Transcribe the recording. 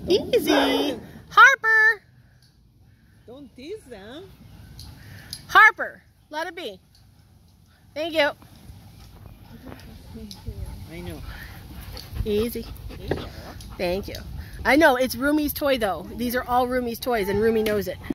Easy. Harper. Don't tease them. Harper, let it be. Thank you. I know. Easy. Thank you. I know, it's Rumi's toy though. These are all Rumi's toys and Rumi knows it.